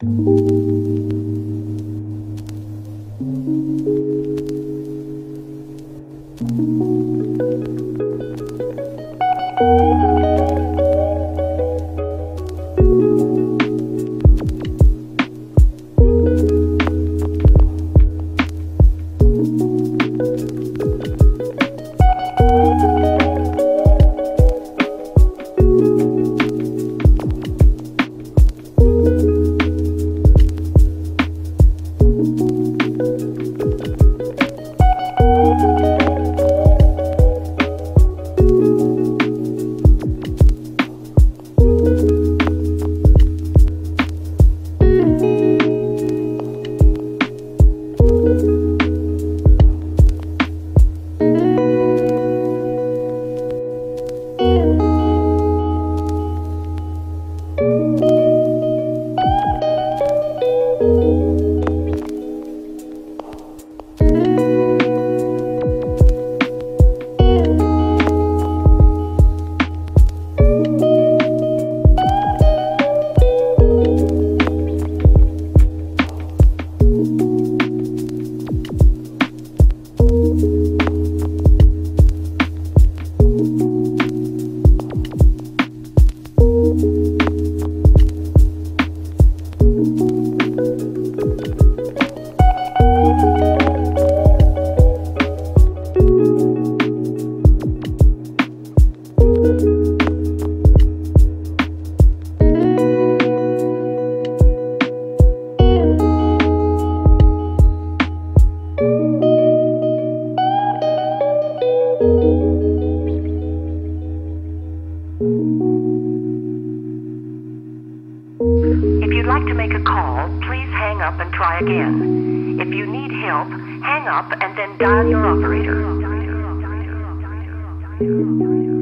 If you'd like to make a call, please hang up and try again. If you need help, hang up and then dial your operator.